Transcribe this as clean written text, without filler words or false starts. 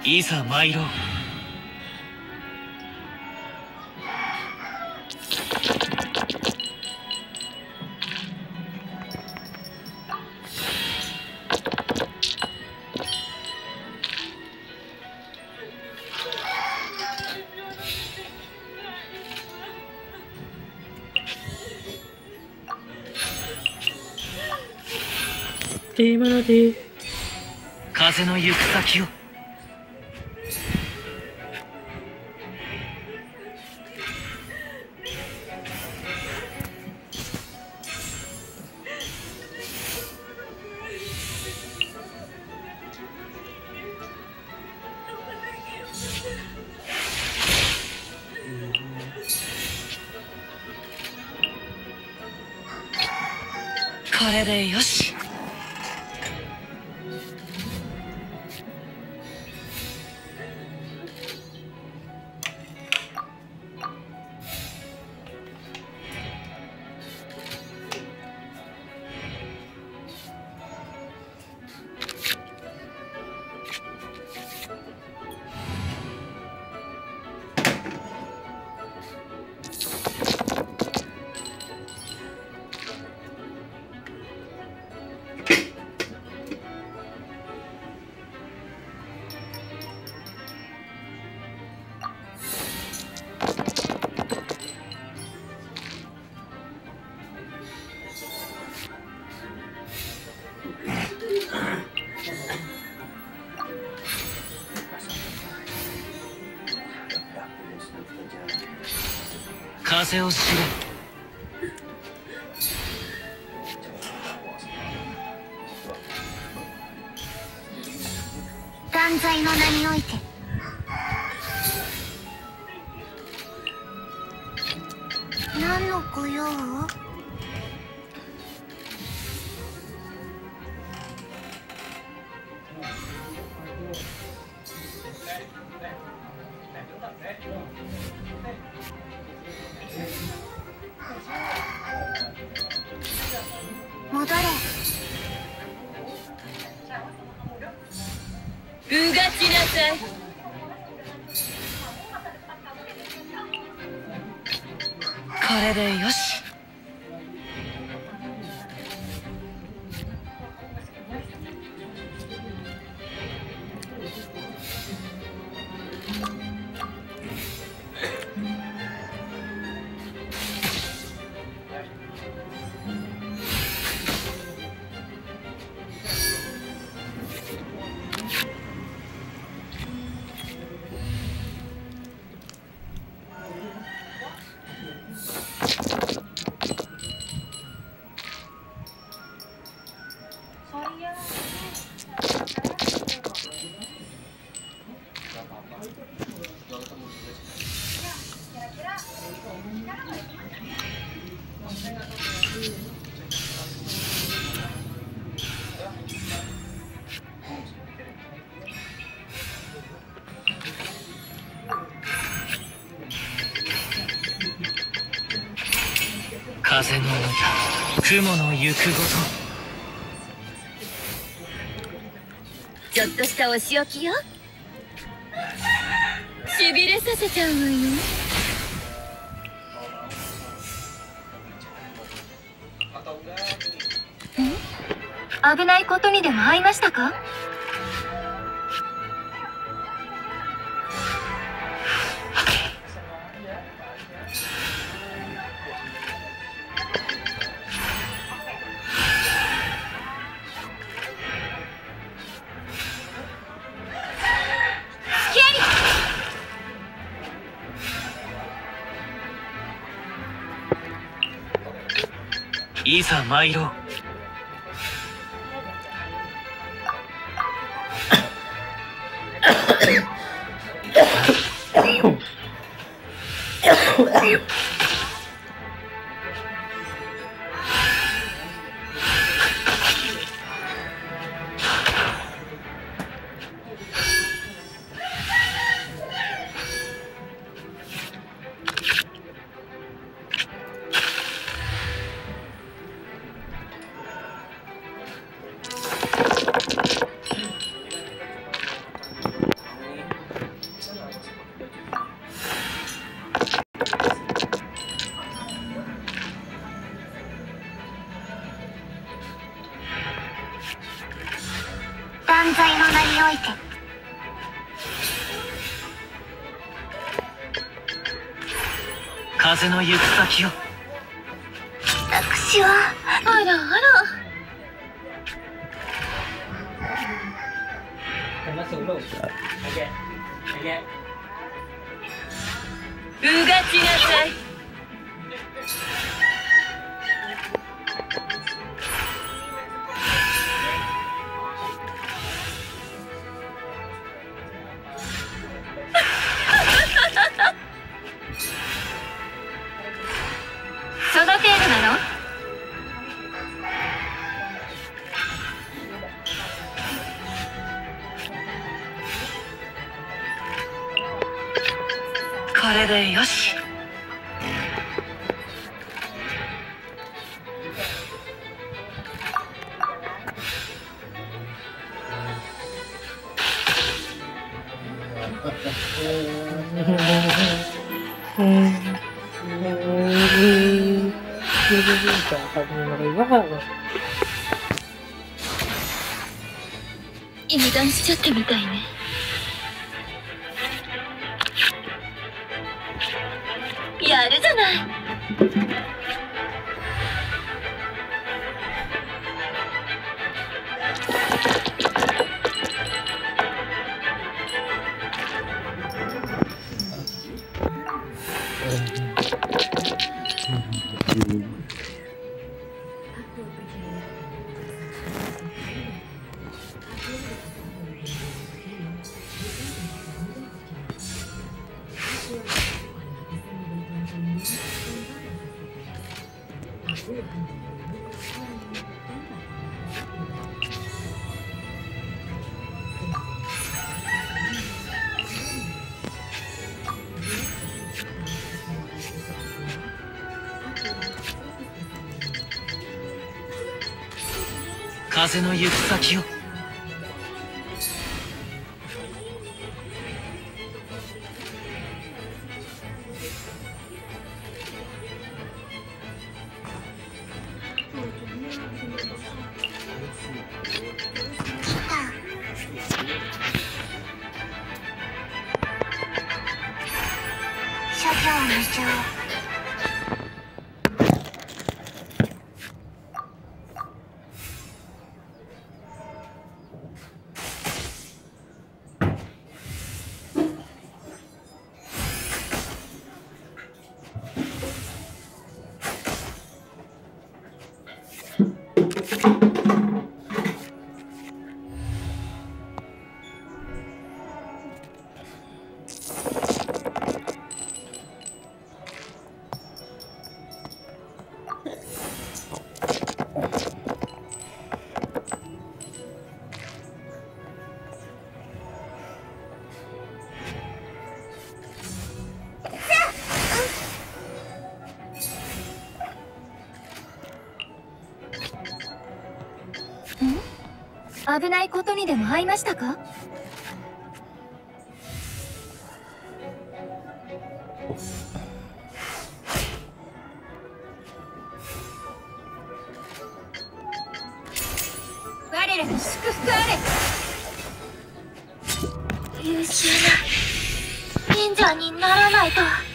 いざ参ろう。 今ので風の行く先を。これでよし。風を知れ。 断罪の名において何の御用？戻れ。 うがちなさい。 これでよし。風の雲の行くごと。 ちょっとしたお仕置きよ。しびれさせちゃうわよ。 危ないことにでも遭いましたか？ いざ参ろう。 断罪の名において。 風の行く先を。 私はあらあら。うがちなさい。 その程度なの？ これでよし。 油断しちゃったみたいね。やるじゃない。 風の行く先を。 諸行無常。危ないことにでも遭いましたか？我らの祝福あれ。優秀な忍者にならないと。